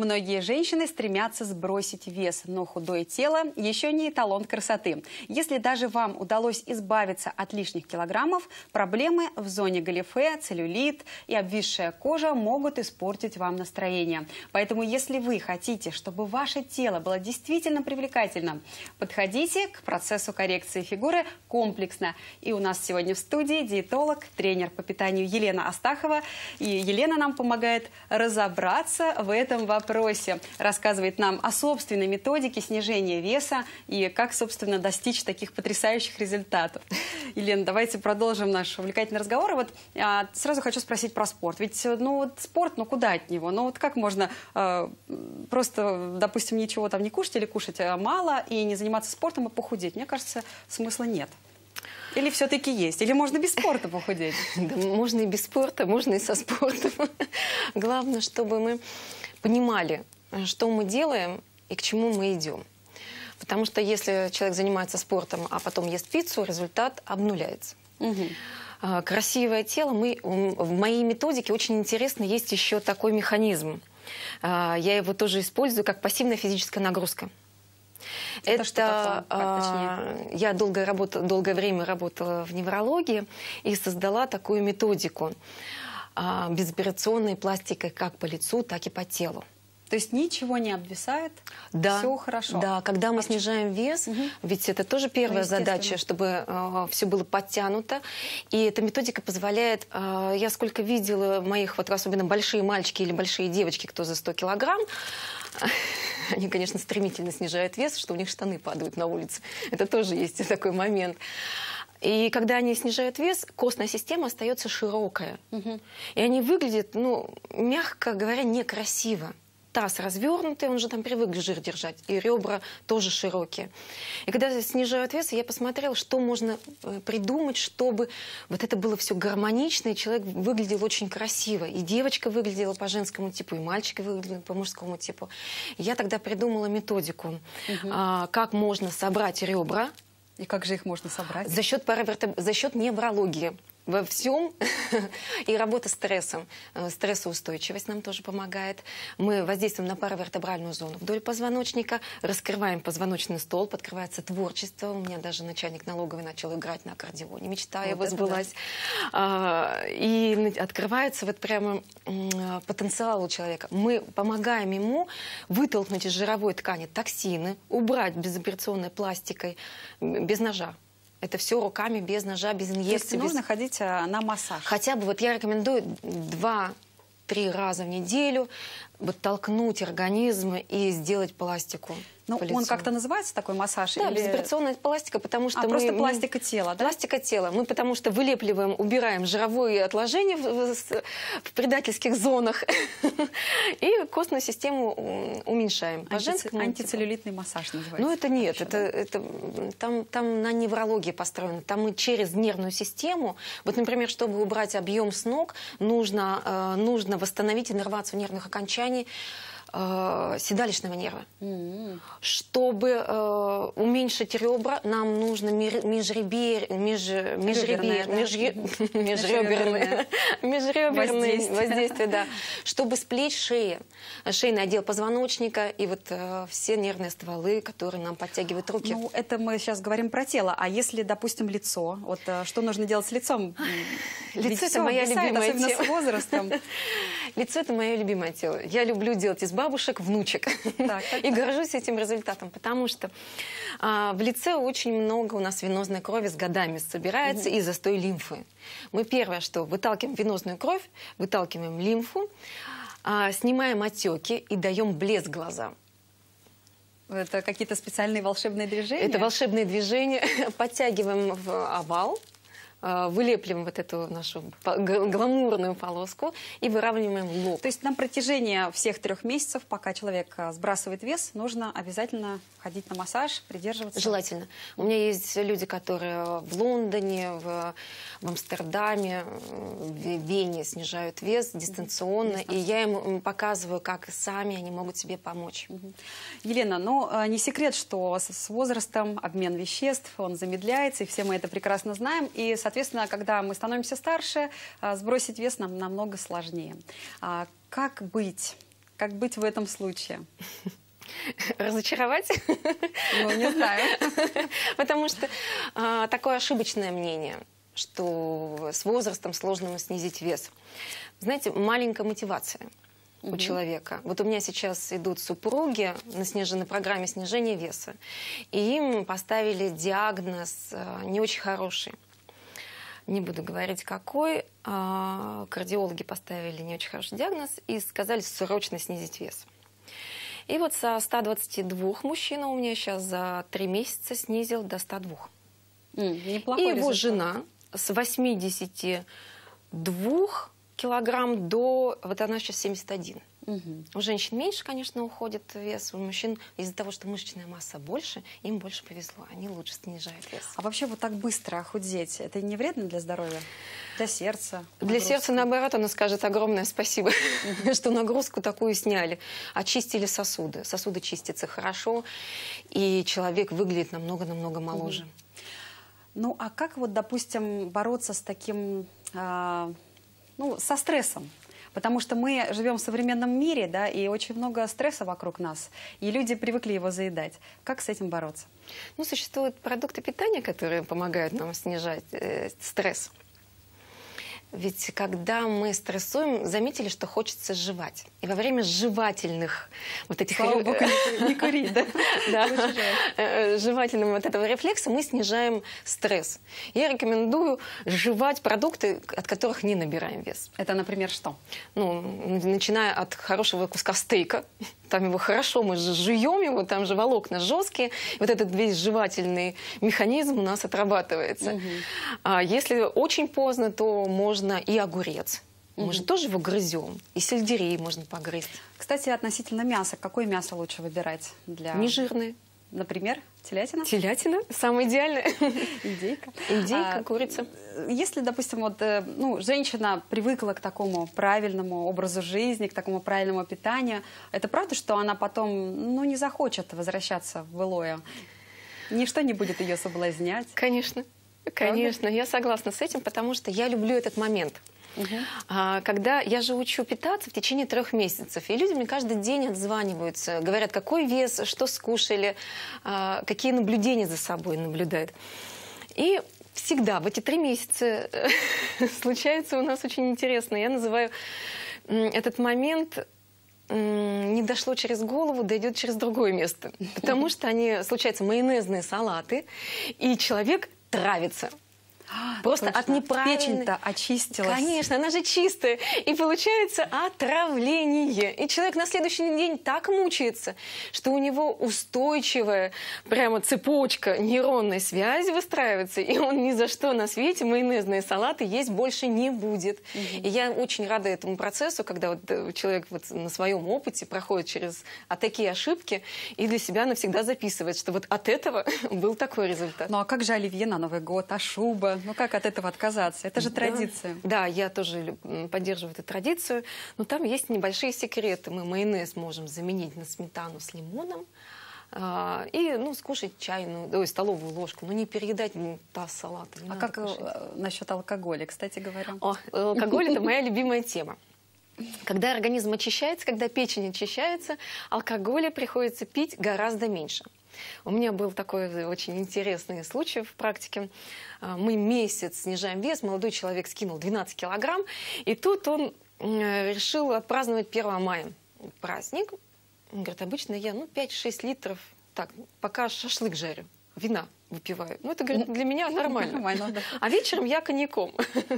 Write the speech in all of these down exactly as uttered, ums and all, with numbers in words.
Многие женщины стремятся сбросить вес, но худое тело еще не эталон красоты. Если даже вам удалось избавиться от лишних килограммов, проблемы в зоне галифе, целлюлит и обвисшая кожа могут испортить вам настроение. Поэтому, если вы хотите, чтобы ваше тело было действительно привлекательным, подходите к процессу коррекции фигуры комплексно. И у нас сегодня в студии диетолог, тренер по питанию Елена Астахова. И Елена нам помогает разобраться в этом вопросе. Рассказывает нам о собственной методике снижения веса и как, собственно, достичь таких потрясающих результатов. Елена, давайте продолжим наш увлекательный разговор. Вот а, сразу хочу спросить про спорт. Ведь, ну, вот спорт, ну, куда от него? Ну, вот как можно а, просто, допустим, ничего там не кушать или кушать мало и не заниматься спортом и похудеть? Мне кажется, смысла нет. Или все-таки есть? Или можно без спорта похудеть? Да, можно и без спорта, можно и со спортом. Главное, чтобы мы понимали, что мы делаем и к чему мы идем. Потому что если человек занимается спортом, а потом ест пиццу, результат обнуляется. Угу. Красивое тело. Мы, в моей методике очень интересно, есть еще такой механизм. Я его тоже использую как пассивная физическая нагрузка. Это, Это что а, я долгое, работала, долгое время работала в неврологии и создала такую методику а, безоперационной пластикой как по лицу, так и по телу. То есть ничего не обвисает, да, все хорошо. Да, когда мы а снижаем вес, угу. ведь это тоже первая ну, задача, чтобы э, все было подтянуто. И эта методика позволяет, э, я сколько видела моих, вот особенно большие мальчики или большие девочки, кто за сто килограмм, они, конечно, стремительно снижают вес, что у них штаны падают на улице. Это тоже есть такой момент. И когда они снижают вес, костная система остается широкая. Угу. И они выглядят, ну, мягко говоря, некрасиво. Таз развернутый, он же там привык жир держать, и ребра тоже широкие. И когда снижают вес, я посмотрела, что можно придумать, чтобы вот это было все гармонично, и человек выглядел очень красиво. И девочка выглядела по женскому типу, и мальчик выглядел по мужскому типу. И я тогда придумала методику, угу. а, как можно собрать ребра. И как же их можно собрать? За счет, паравертеб... За счет неврологии. Во всем. И работа с стрессом. Стрессоустойчивость нам тоже помогает. Мы воздействуем на паравертебральную зону вдоль позвоночника, раскрываем позвоночный столб, открывается творчество. У меня даже начальник налоговой начал играть на аккордеоне. Мечта его сбылась. Да. И открывается вот прямо потенциал у человека. Мы помогаем ему вытолкнуть из жировой ткани токсины, убрать безоперационной пластикой, без ножа. Это все руками, без ножа, без инъекций. То есть нужно без... ходить на массаж? Хотя бы, вот я рекомендую два-три раза в неделю вот толкнуть организм и сделать пластику. Ну, он как-то называется, такой массаж? Да, или... безоперационная пластика, потому что а, мы... просто пластика тела, да? Пластика тела. Мы потому что вылепливаем, убираем жировые отложения в, в, в предательских зонах и костную систему уменьшаем. По женскому антицеллюлитный массаж называется. Ну, это нет. Это, это, там, там на неврологии построено. Там мы через нервную систему... Вот, например, чтобы убрать объем с ног, нужно, э, нужно восстановить иннервацию нервных окончаний седалищного нерва. Mm-hmm. Чтобы э, уменьшить ребра, нам нужно межребер, меж, межребер, межреберное межреберное воздействие, да, чтобы сплечь шею, шейный отдел позвоночника и вот э, все нервные стволы, которые нам подтягивают руки. Ну, это мы сейчас говорим про тело. А если, допустим, лицо, вот э, что нужно делать с лицом? Лицо — это моя любимая особенно тема. С возрастом. Лицо — это мое любимое тело. Я люблю делать из бабушек внучек. Так, так, и горжусь этим результатом, потому что а, в лице очень много у нас венозной крови с годами собирается угу. и застой лимфы. Мы первое, что выталкиваем венозную кровь, выталкиваем лимфу, а, снимаем отеки и даем блеск глазам. Это какие-то специальные волшебные движения? Это волшебные движения. Подтягиваем в овал, вылепливаем вот эту нашу гламурную полоску и выравниваем лоб. То есть на протяжении всех трех месяцев, пока человек сбрасывает вес, нужно обязательно ходить на массаж, придерживаться? Желательно. У меня есть люди, которые в Лондоне, в, в Амстердаме, в Вене снижают вес дистанционно, mm-hmm. и я им показываю, как сами они могут себе помочь. Mm-hmm. Елена, ну не секрет, что с возрастом обмен веществ, он замедляется, и все мы это прекрасно знаем, и, соответственно, когда мы становимся старше, сбросить вес нам намного сложнее. Как быть? Как быть в этом случае? Разочаровать? Ну, не знаю. Потому что а, такое ошибочное мнение, что с возрастом сложно снизить вес. Знаете, маленькая мотивация у человека. Вот у меня сейчас идут супруги на, сниж... на программе снижения веса, и им поставили диагноз а, не очень хороший. Не буду говорить, какой. А, кардиологи поставили не очень хороший диагноз и сказали срочно снизить вес. И вот со ста двадцати двух мужчин у меня сейчас за три месяца снизил до ста двух. Mm, неплохой и его результат. жена с восьмидесяти двух килограмм до... Вот она сейчас семьдесят один. Угу. У женщин меньше, конечно, уходит вес. У мужчин из-за того, что мышечная масса больше, им больше повезло. Они лучше снижают вес. А вообще вот так быстро охудеть, это не вредно для здоровья? Для сердца? Для нагрузки? сердца, наоборот, оно скажет огромное спасибо, что нагрузку такую сняли. Очистили сосуды. Сосуды чистятся хорошо, и человек выглядит намного-намного моложе. Ну, а как вот, допустим, бороться с таким, э, ну, со стрессом? Потому что мы живем в современном мире, да, и очень много стресса вокруг нас, и люди привыкли его заедать. Как с этим бороться? Ну, существуют продукты питания, которые помогают нам снижать э, стресс. Ведь когда мы стрессуем, заметили, что хочется жевать. И во время жевательных вот этих... Слава богу, не кури, да? Да. Жевательного вот этого рефлекса мы снижаем стресс. Я рекомендую жевать продукты, от которых не набираем вес. Это, например, что? Ну, начиная от хорошего куска стейка. Там его хорошо, мы жуем его, там же волокна жесткие. Вот этот весь жевательный механизм у нас отрабатывается. Угу. А если очень поздно, то можно и огурец. Угу. Мы же тоже его грызем. И сельдерей можно погрызть. Кстати, относительно мяса. Какое мясо лучше выбирать? Для... Нежирное. Например, телятина? Телятина. Самое идеальное. Индейка. Индейка, а, курица. Если, допустим, вот, ну, женщина привыкла к такому правильному образу жизни, к такому правильному питанию, это правда, что она потом, ну, не захочет возвращаться в былое? Ничто не будет ее соблазнять? Конечно. Конечно, правда? Я согласна с этим, потому что я люблю этот момент. Угу. А, когда я же учу питаться в течение трех месяцев, и люди мне каждый день отзваниваются, говорят, какой вес, что скушали, а, какие наблюдения за собой наблюдают. И всегда в эти три месяца случается у нас очень интересно. Я называю этот момент «не дошло через голову, дойдет через другое место». Потому что они случаются майонезные салаты, и человек травится. Просто точно. От неправильной... Печень-то очистилась. Конечно, она же чистая. И получается отравление. И человек на следующий день так мучается, что у него устойчивая прямо цепочка нейронной связи выстраивается, и он ни за что на свете майонезные салаты есть больше не будет. Угу. И я очень рада этому процессу, когда вот человек вот на своем опыте проходит через а такие ошибки и для себя навсегда записывает, что вот от этого был такой результат. Ну а как же оливье на Новый год, а шуба? Ну как от этого отказаться? Это же да. традиция. Да, я тоже поддерживаю эту традицию. Но там есть небольшие секреты. Мы майонез можем заменить на сметану с лимоном. А, и ну, скушать чайную, ой, столовую ложку. Но не переедать ну, таз салата. А как кушать. Насчет алкоголя, кстати говоря? О, алкоголь – это моя любимая тема. Когда организм очищается, когда печень очищается, алкоголя приходится пить гораздо меньше. У меня был такой очень интересный случай в практике. Мы месяц снижаем вес, молодой человек скинул двенадцать килограмм, и тут он решил отпраздновать первое мая. Праздник. Он говорит, обычно я ну, пять-шесть литров, так, пока шашлык жарю, вина выпиваю. Ну, это, говорит, для меня нормально. Нормально, да. А вечером я коньяком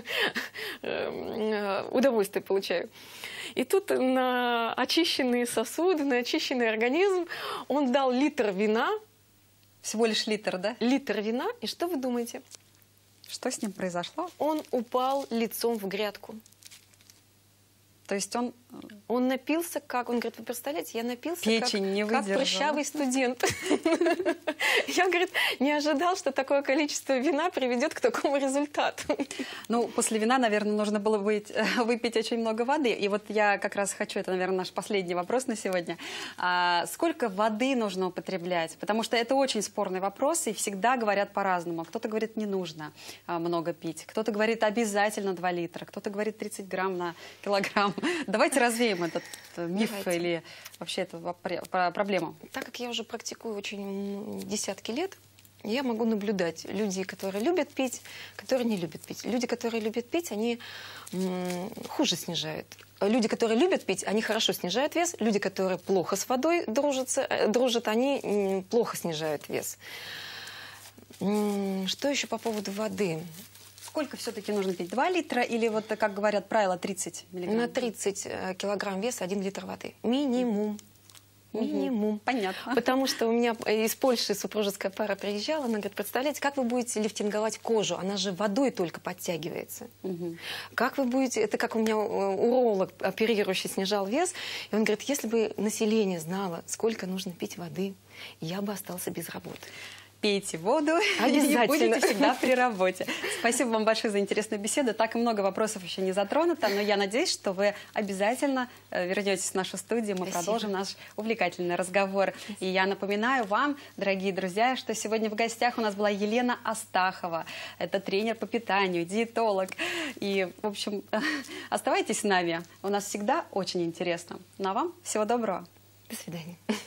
удовольствие получаю. И тут на очищенные сосуды, на очищенный организм он дал литр вина. Всего лишь литр, да? Литр вина. И что вы думаете? Что с ним произошло? Он упал лицом в грядку. То есть он... Он напился как... Он говорит, вы представляете, я напился Печень как, не как прыщавый студент. Я, говорит, не ожидал, что такое количество вина приведет к такому результату. Ну, после вина, наверное, нужно было выпить очень много воды. И вот я как раз хочу, это, наверное, наш последний вопрос на сегодня. Сколько воды нужно употреблять? Потому что это очень спорный вопрос, и всегда говорят по-разному. Кто-то говорит, не нужно много пить. Кто-то говорит, обязательно два литра. Кто-то говорит, тридцать грамм на килограмм. Давайте развеем этот миф Давайте. или вообще эту проблему. Так как я уже практикую очень десятки лет, я могу наблюдать людей, которые любят пить, которые не любят пить. Люди, которые любят пить, они м, хуже снижают. Люди, которые любят пить, они хорошо снижают вес. Люди, которые плохо с водой дружатся, дружат, они м, плохо снижают вес. М, что еще по поводу воды? Сколько все-таки нужно пить? два литра или, вот, как говорят, правило тридцать миллиграмм? На тридцать килограмм веса один литр воды. Минимум. Минимум. Понятно. Потому что у меня из Польши супружеская пара приезжала, она говорит, представляете, как вы будете лифтинговать кожу? Она же водой только подтягивается. Угу. Как вы будете... Это как у меня уролог, оперирующий, снижал вес. И он говорит, если бы население знало, сколько нужно пить воды, я бы остался без работы. Пейте воду Обязательно. и будете всегда при работе. Спасибо вам большое за интересную беседу. Так и много вопросов еще не затронуто, но я надеюсь, что вы обязательно вернетесь в нашу студию. Мы Спасибо. Продолжим наш увлекательный разговор. Спасибо. И я напоминаю вам, дорогие друзья, что сегодня в гостях у нас была Елена Астахова. Это тренер по питанию, диетолог. И, в общем, оставайтесь с нами. У нас всегда очень интересно. Ну а вам всего доброго. До свидания.